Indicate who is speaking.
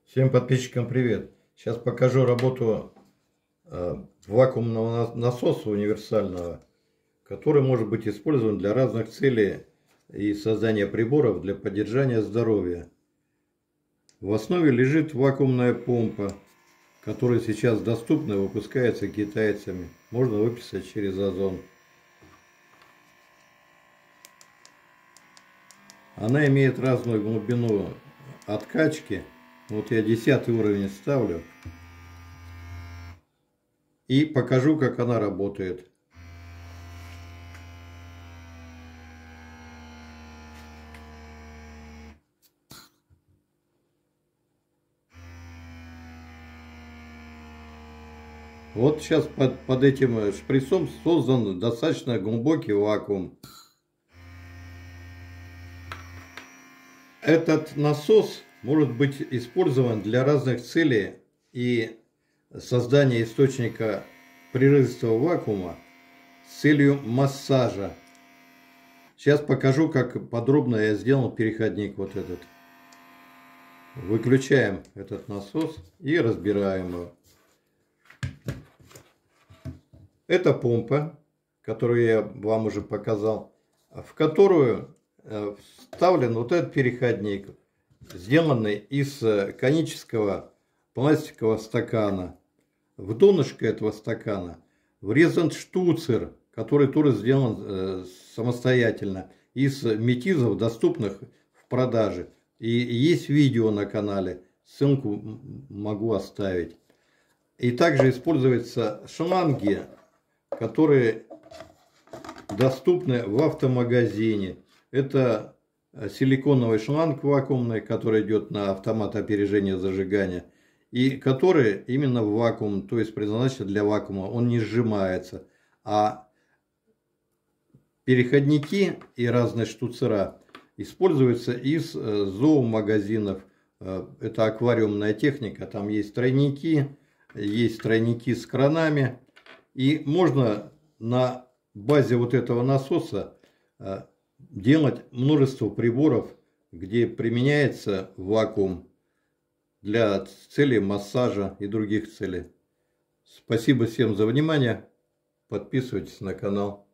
Speaker 1: Всем подписчикам привет! Сейчас покажу работу вакуумного насоса универсального, который может быть использован для разных целей и создания приборов для поддержания здоровья. В основе лежит вакуумная помпа, которая сейчас доступна и выпускается китайцами. Можно выписать через Озон. Она имеет разную глубину откачки. Вот я 10 уровень ставлю и покажу, как она работает. Вот сейчас под этим шприцом создан достаточно глубокий вакуум. Этот насос может быть использован для разных целей и создания источника прерывистого вакуума с целью массажа. Сейчас покажу, как подробно я сделал переходник вот этот. Выключаем этот насос и разбираем его. Это помпа, которую я вам уже показал, в которую вставлен вот этот переходник, сделанный из конического пластикового стакана. В донышко этого стакана врезан штуцер, который тоже сделан самостоятельно из метизов, доступных в продаже. И есть видео на канале, ссылку могу оставить. И также используются шланги, которые доступны в автомагазине. Это силиконовый шланг вакуумный, который идет на автомат опережения зажигания. И который именно в вакуум, то есть предназначен для вакуума, он не сжимается. А переходники и разные штуцера используются из зоомагазинов. Это аквариумная техника, там есть тройники с кранами. И можно на базе вот этого насоса делать множество приборов, где применяется вакуум для целей массажа и других целей. Спасибо всем за внимание. Подписывайтесь на канал.